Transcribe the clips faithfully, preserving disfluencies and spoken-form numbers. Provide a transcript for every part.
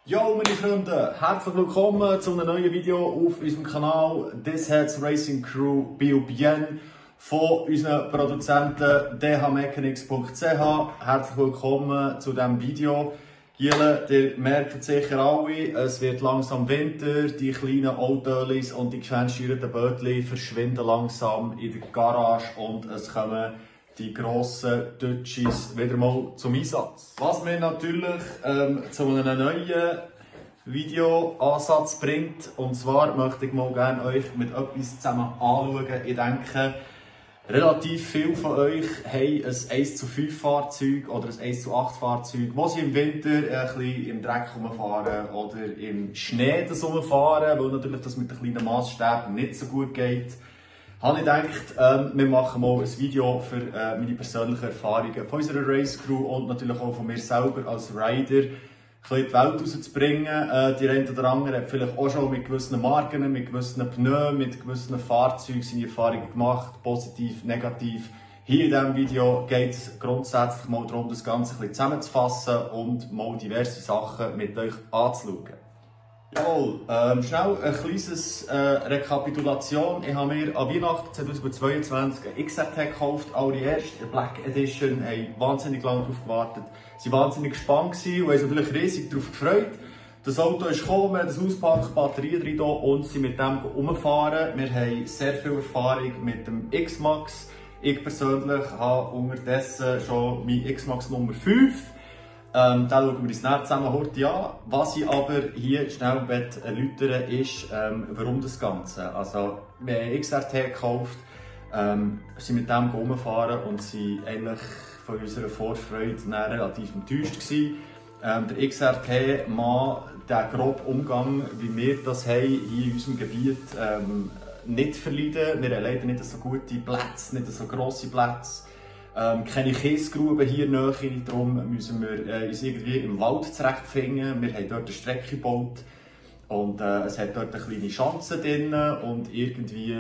Yo meine Freunde, herzlich willkommen zu einem neuen Video auf unserem Kanal This Heads Racing Crew Bio Bien von unseren Produzenten d h mechanics punkt c h. Herzlich willkommen zu diesem Video. Giele, ihr merkt sicher alle, es wird langsam Winter, die kleinen Autos und die geschwänzsteuerten Bötchen verschwinden langsam in der Garage und es kommen die grossen Dutchies wieder mal zum Einsatz. Was mir natürlich ähm, zu einem neuen Videoansatz bringt, und zwar möchte ich mal gerne euch mit etwas zusammen anschauen. Ich denke, relativ viele von euch haben ein eins zu fünf Fahrzeug oder ein eins zu acht Fahrzeug, wo sie im Winter ein bisschen im Dreck rumfahren oder im Schnee rumfahren, weil natürlich das mit den kleinen Maßstäben nicht so gut geht. Habe ich gedacht, ähm, wir machen mal ein Video für äh, meine persönlichen Erfahrungen von unserer Race Crew und natürlich auch von mir selber als Rider ein bisschen die Welt rauszubringen. Äh, die eine oder andere hat vielleicht auch schon mit gewissen Marken, mit gewissen Pneus, mit gewissen Fahrzeugen seine Erfahrungen gemacht, positiv, negativ. Hier in diesem Video geht es grundsätzlich mal darum, das Ganze ein bisschen zusammenzufassen und mal diverse Sachen mit euch anzuschauen. Jawohl, ähm, schnell ein kleines äh, Rekapitulation. Ich habe mir an Weihnachten zweitausendzweiundzwanzig ein X R T gekauft, allererst, eine Black Edition, haben wahnsinnig lange darauf gewartet. Sie waren wahnsinnig gespannt und haben sich natürlich riesig darauf gefreut. Das Auto ist gekommen, wir haben das ausgepackt, Batterien drin und sind mit dem umgefahren. Wir haben sehr viel Erfahrung mit dem X-Max. Ich persönlich habe unterdessen schon mein X-Max Nummer fünf. Ähm, da schauen wir uns nachher zusammen heute an. Was ich aber hier schnell erläutern ist, ähm, warum das Ganze. Also, wir haben X R T gekauft, ähm, sind mit dem rumgefahren und sind eigentlich von unserer Vorfreude relativ enttäuscht gewesen. Ähm, der X R T-Mann, der grobe Umgang, wie wir das haben hier in unserem Gebiet, ähm, nicht verleiden. Wir haben leider nicht so gute Plätze, nicht so grosse Plätze. Ähm, keine Kiesgruben hier näher, darum müssen wir äh, uns irgendwie im Wald zurechtfinden. Wir haben dort eine Strecke gebaut und äh, es hat dort eine kleine Schanze drin und irgendwie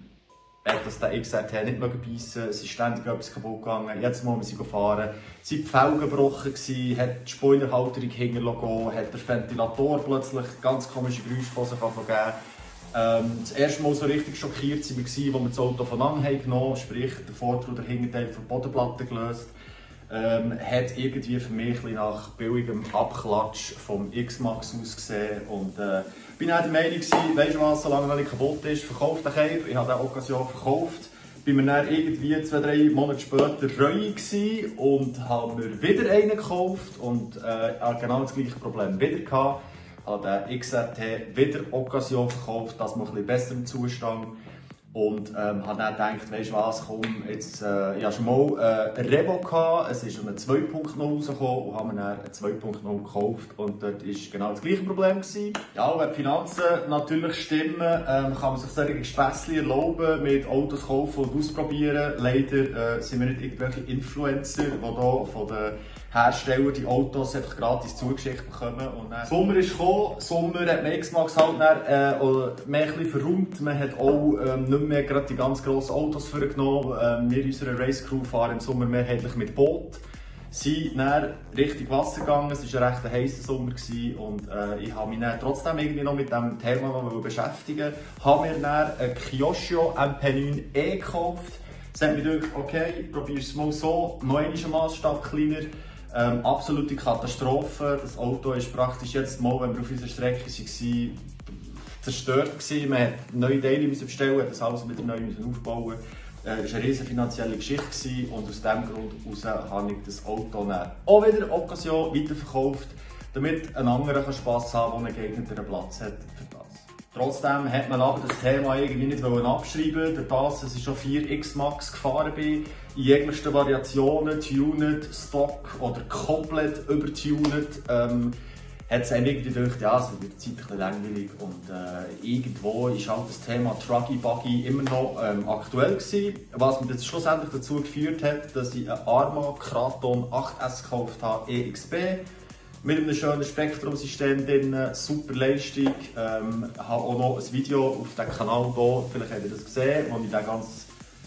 hat das der X R T nicht beißen. Es ist ständig etwas kaputt gegangen. Jetzt mal wir sie fahren, sind die Felgen gebrochen gewesen, hat die Spoilerhalterung hinterlassen, hat der Ventilator plötzlich ganz komische Geräusche von sich gegeben. Ähm, das erste Mal so richtig schockiert waren wir, als wir das Auto voneinander genommen haben, sprich der Vorder- und der Hinterteil von der Bodenplatte gelöst. Ähm, hat irgendwie für mich ein nach billigem Abklatsch vom X-Max ausgesehen. Und äh, bin auch der Meinung gewesen, weißt du was, solange er nicht kaputt ist, verkauft den Cape. Ich habe den Occasion verkauft. Bin mir dann irgendwie zwei, drei Monate später reu gewesen und habe mir wieder einen gekauft und äh, genau das gleiche Problem wieder gehabt. Ich habe den X R T wieder Occasion verkauft, das mal ein bisschen besser im Zustand. Und ähm, habe dann gedacht, weißt du was, komm, jetzt, äh, ich hatte schon mal äh, ein Revo gehabt, es ist eine zwei Punkt null rausgekommen und habe mir dann eine zwei Punkt null gekauft. Und dort war genau das gleiche Problem gewesen. Ja, wenn die Finanzen natürlich stimmen, ähm, kann man sich solche Späßchen erlauben, mit Autos kaufen und ausprobieren. Leider äh, sind wir nicht irgendwelche Influencer, die hier von den Hersteller die Autos einfach gratis zugeschickt bekommen. Und dann Sommer ist gekommen, Sommer hat man X-Max halt dann, äh, mehr ein bisschen verräumt. Man hat auch ähm, nicht mehr gerade die ganz grossen Autos vorgenommen. Ähm, wir in unserer Race Crew fahren im Sommer mehrheitlich mit Boot. Sind dann Richtung Wasser gegangen, es war ein recht heißer Sommer gewesen und äh, ich habe mich dann trotzdem irgendwie noch mit diesem Thema noch beschäftigen. Habe mir dann ein Kyosho M P neun E gekauft. Es hat mich gedacht, okay, probiere es mal so, noch einmal einen Massstab kleiner. Ähm, absolute Katastrophe. Das Auto ist praktisch jetzt mal, wenn wir auf unserer Strecke waren, zerstört gewesen. Man musste neue Teile bestellen, hat das alles wieder neu aufbauen. Es war eine riesige finanzielle Geschichte gewesen und aus diesem Grund heraus habe ich das Auto dann auch wieder Occasion weiterverkauft, damit ein anderer Spass haben kann, der einen geeigneteren Platz hat für das. Trotzdem hat man aber das Thema irgendwie nicht abschreiben, durch das, dass ich schon vier X-Max gefahren bin, in jeglichen Variationen, tuned, Stock oder komplett übertuned, ähm, hat es einem irgendwie gedacht, ja, es wird mit der Zeit ein bisschen langweilig und äh, irgendwo ist auch das Thema Truggy Buggy immer noch ähm, aktuell gewesen, was mich jetzt schlussendlich dazu geführt hat, dass ich einen Arma Kraton acht S gekauft habe, E X B, mit einem schönen Spektrumsystem drin, super Leistung. Ähm, ich habe auch noch ein Video auf dem Kanal hier, vielleicht habt ihr das gesehen, wo ich den ganz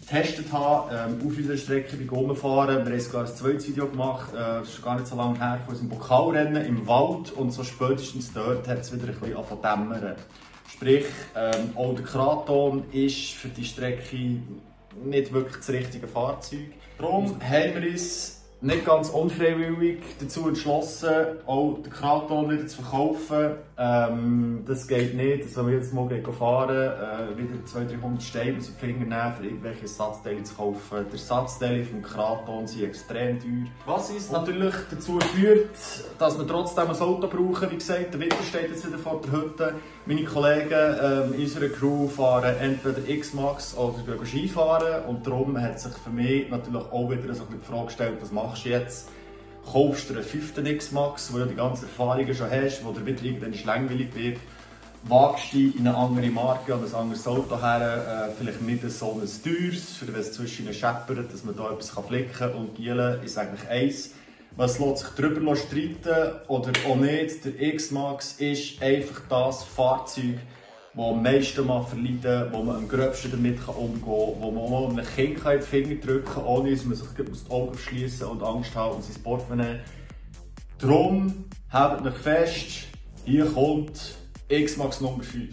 getestet habe, ähm, auf unserer Strecke bei Rumfahren. Wir haben sogar ein zweites Video gemacht, äh, das ist gar nicht so lange her, von unserem Pokalrennen im Wald. Und so spätestens dort hat es wieder ein bisschen angefangen zu dämmern. Sprich, ähm, auch der Kraton ist für die Strecke nicht wirklich das richtige Fahrzeug. Darum haben wir uns nicht ganz unfreiwillig dazu entschlossen, auch den Kraton wieder zu verkaufen. Ähm, das geht nicht, dass wir jetzt mal fahren, äh, wieder zweihundert, dreihundert Steine aus den Fingern nehmen, für irgendwelche Ersatzteile zu kaufen. Die Ersatzteile vom Kraton sind extrem teuer. Was uns natürlich dazu führt, dass wir trotzdem ein Auto brauchen. Wie gesagt, der Winter steht jetzt wieder vor der Hütte. Meine Kollegen ähm, in unserer Crew fahren entweder X-Max oder gehen Skifahren. Und darum hat sich für mich natürlich auch wieder so die Frage gestellt, was machst du jetzt? Kaufst du einen fünften X-Max, wo du die ganzen Erfahrungen schon hast, wo dir wieder irgendwann langweilig wird? Wagst du in eine andere Marke oder ein anderes Auto her, äh, vielleicht nicht so ein teures, für wenn es zwischen ihnen scheppert, dass man da etwas flicken kann. Und Gielen ist eigentlich eins. Was lässt sich darüber streiten oder auch nicht? Der X-Max ist einfach das Fahrzeug, das am meisten mal verleiden kann, wo man am gröbsten damit umgehen kann, wo man auch einem Kind in die Finger drücken kann, ohne dass man sich die Augen verschließen und Angst haben und sein Portemonnaie. Darum haltet euch fest, hier kommt X-Max Nummer fünf.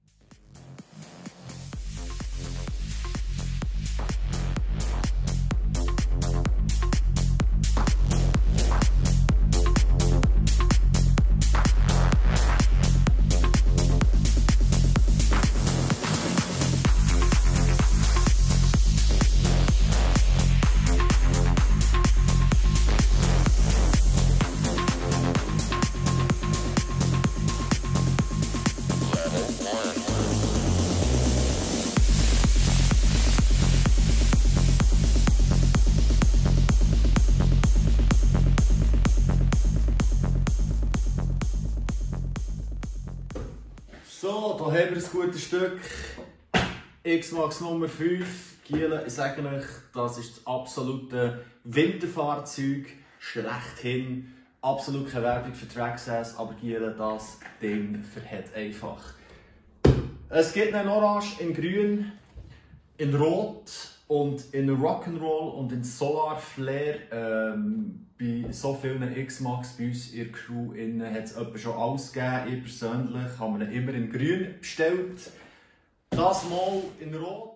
So, da haben wir ein gutes Stück. X-Max Nummer fünf. Gielen, ich sage euch, das ist das absolute Winterfahrzeug. Schlechthin. Absolut keine Werbung für Traxxas, aber Gielen, das Ding verhält einfach. Es gibt einen Orange, in Grün, in Rot und in Rock'n'Roll und in Solar Flare. Ähm, bei so vielen X-Max bei uns in der Crew hat es schon alles gegeben. Ich persönlich habe mir immer in Grün bestellt. Das mal in Rot.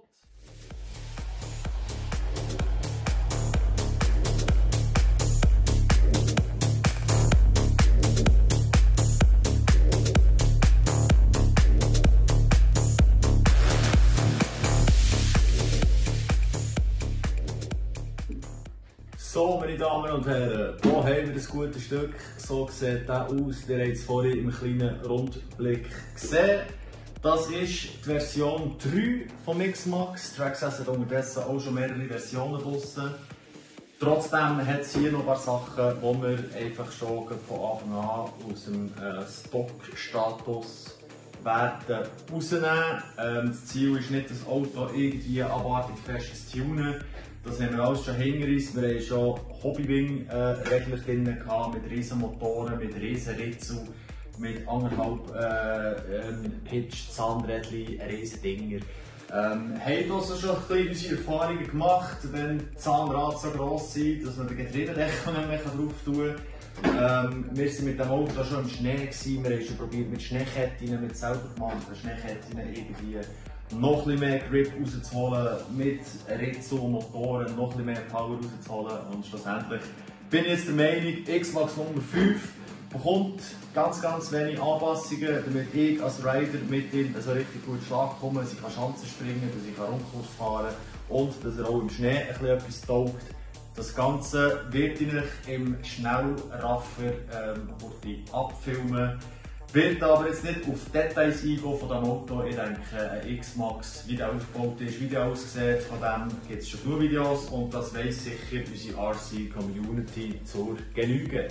So, meine Damen und Herren, hier haben wir ein gutes Stück. So sieht der aus. Ihr habt es vorhin im kleinen Rundblick gesehen. Das ist die Version drei vom X-Max. Traxxas hat unterdessen auch schon mehrere Versionen draussen. Trotzdem hat es hier noch ein paar Sachen, die wir einfach schon von Anfang an aus dem äh, Stock-Status werden rausnehmen. Ähm, das Ziel ist nicht, das Auto irgendwie abartig fest zu tunen. Das haben wir alles schon hinter uns. Wir hatten schon Hobbywing-Regler äh, drin, mit riesen Motoren, mit riesen Ritzel, mit anderthalb äh, ähm, Pitch-Zahnrädchen, riesen Dinger. Ähm, haben also schon ein bisschen unsere Erfahrungen gemacht, wenn die Zahnräder so gross sind, dass man den Getriebedeckel nicht mehr drauf tun kann. Ähm, wir waren mit dem Auto schon im Schnee gewesen. Wir haben schon probiert mit Schneeketten, mit selber gemachten Schneeketten irgendwie noch ein bisschen mehr Grip rauszuholen, mit Ritzel und Motoren noch ein bisschen mehr Power rauszuholen. Und schlussendlich bin ich jetzt der Meinung, X-Max Nummer fünf bekommt ganz, ganz wenig Anpassungen, damit ich als Rider mit ihm so richtig gut Schlag komme, dass ich Schanzen springen, dass ich Rundkurs fahren kann und dass er auch im Schnee ein bisschen etwas taugt. Das Ganze wird ich im Schnellraffer ähm, abfilmen. Wird aber jetzt nicht auf Details eingehen von diesem Auto. Ich denke, ein X-Max, wie der aufgebaut ist, wie der aussieht, von dem gibt es schon genug Videos und das weiss sicher unsere R C-Community zur Genüge.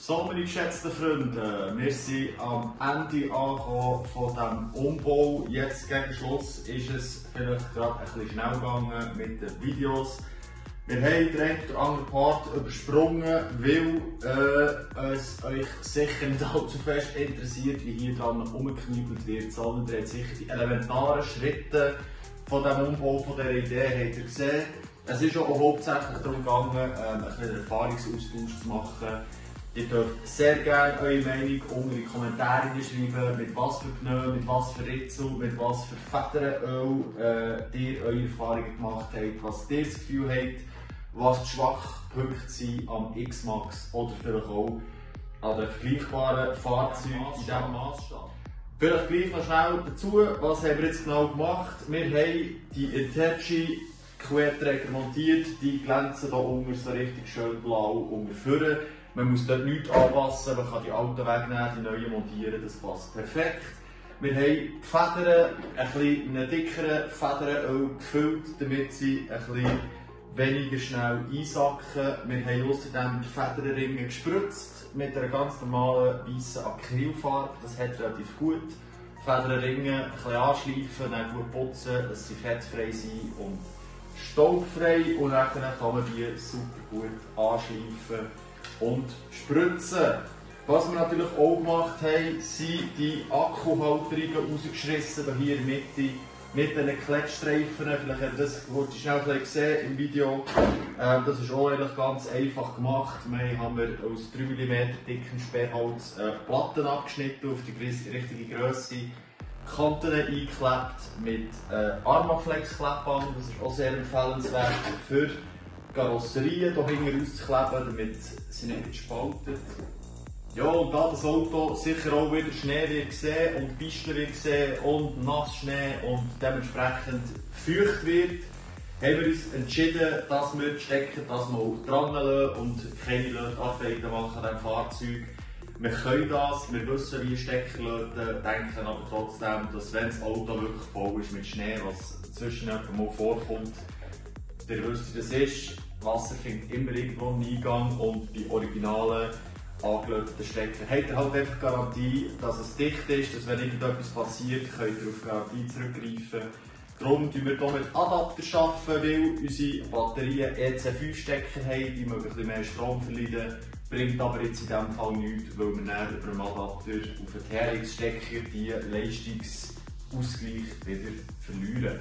So, meine geschätzten Freunde, wir sind am Ende angekommen von diesem Umbau. Jetzt gegen Schluss ist es vielleicht gerade ein bisschen schnell gegangen mit den Videos. Wir haben den einen oder anderen Part übersprungen, weil äh, es euch sicher nicht allzu fest interessiert, wie hier dran umgeknüppelt wird, sondern ihr habt sicher die elementaren Schritte von diesem Umbau, von dieser Idee habt ihr gesehen. Es ist auch hauptsächlich darum gegangen, ähm, ein bisschen Erfahrungsaustausch zu machen. Ihr dürft sehr gerne eure Meinung unter die Kommentare schreiben, mit was für Pneu, mit was für Ritzel, mit was für Federöl äh, ihr eure Erfahrungen gemacht habt, was ihr das Gefühl habt, was die Schwachpunkte sind am X-Max oder vielleicht auch an den vergleichbaren Fahrzeugen in diesem Maßstab. Vielleicht gleich noch schnell dazu, was haben wir jetzt genau gemacht? Wir haben die Hitachi Querträger montiert, die glänzen hier unten so richtig schön blau unter vorne. Man muss dort nichts anpassen, man kann die alten wegnehmen, die neuen montieren, das passt perfekt. Wir haben die Federn ein bisschen in einem dickeren Federöl gefüllt, damit sie ein bisschen weniger schnell einsacken. Wir haben außerdem die Federringe gespritzt mit einer ganz normalen weißen Acrylfarbe, das hat relativ gut. Die Federringe ein bisschen anschleifen, dann gut putzen, dass sie fettfrei sind und staubfrei, und dann kann man die super gut anschleifen und spritzen. Was wir natürlich auch gemacht haben, sind die Akkuhalterungen rausgeschrissen, hier in der Mitte, mit diesen Klettstreifen. Vielleicht habt ihr das heute schnell gesehen im Video. Ähm, das ist auch eigentlich ganz einfach gemacht. Wir haben aus drei Millimeter dickem Sperrholz äh, Platten abgeschnitten, auf die richtige Grösse, Kanten eingeklebt mit äh, Armaflex-Klebband. Das ist auch sehr empfehlenswert für Karosserien hier hinten rauszukleben, damit sie nicht spaltet. Ja, und da das Auto sicher auch wieder Schnee wird sehen und Pisten wird sehen und Nassschnee und dementsprechend feucht wird, haben wir uns entschieden, dass wir die Stecker das mal dran lassen und keine Lötarbeiten machen an diesem Fahrzeug. Wir können das, wir wissen, wie Stecker löten, denken aber trotzdem, dass wenn das Auto wirklich voll ist mit Schnee, was zwischendurch mal vorkommt, ihr wisst, wie das ist. Wasser findet immer irgendwo einen Eingang, und bei originalen angelöteten Stecker habt ihr halt einfach Garantie, dass es dicht ist, dass wenn irgendetwas passiert, könnt ihr auf Garantie zurückgreifen. Darum arbeiten wir hier mit Adapter, arbeiten, weil unsere Batterien E C fünf Stecker haben, die mögen ein bisschen mehr Strom verleiden. Bringt aber jetzt in diesem Fall nichts, weil wir dann über einen Adapter auf den T R X-Stecker die Leistungsausgleich wieder verlieren.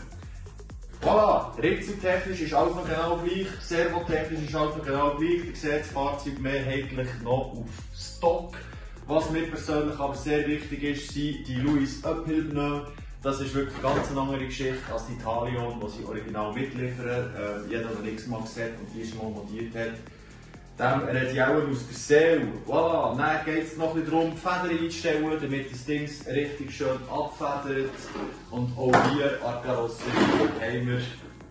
Voilà, ritzeltechnisch ist alles noch genau gleich, servotechnisch ist alles noch genau gleich. Ihr seht das Fahrzeug mehrheitlich noch auf Stock. Was mir persönlich aber sehr wichtig ist, sind die Lewis Uphill Pneu. Das ist wirklich eine ganz andere Geschichte als die Italion, die sie original mitliefern. Äh, jeder, der nichts mal gesehen und die schon mal montiert hat, dem redet ich auch aus der Seele. Voilà, dann geht es noch ein bisschen darum, die Federn einzustellen, damit das Ding richtig schön abfedert. Und auch hier an der Karosserie haben wir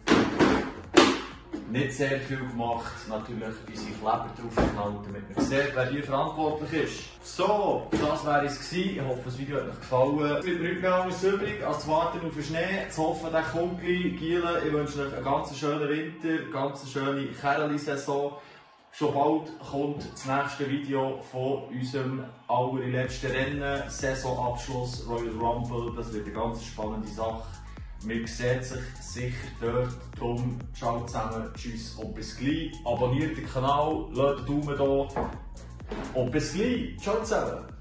nicht sehr viel gemacht. Natürlich unsere Kleber draufgeknallt, damit man sieht, wer hier verantwortlich ist. So, das wäre es gewesen. Ich hoffe, das Video hat euch gefallen. Es bleibt nichts mehr anderes übrig, als zu warten auf den Schnee, zu hoffen, der kommt gleich. Gielen, ich wünsche euch einen ganz schönen Winter, eine ganz schöne Kerli-Saison. Schon bald kommt das nächste Video von unserem allerletzten Rennen, Saisonabschluss Royal Rumble. Das wird eine ganz spannende Sache. Wir sehen sich sicher dort. Darum, ciao zusammen, tschüss und bis gleich. Abonniert den Kanal, lasst einen Daumen da und bis gleich. Ciao zusammen.